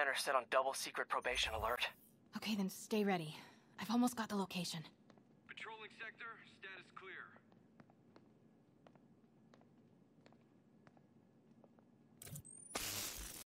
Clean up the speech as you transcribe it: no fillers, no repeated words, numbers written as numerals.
men are set on double secret probation alert. Okay, then stay ready. I've almost got the location. Patrolling sector, status clear.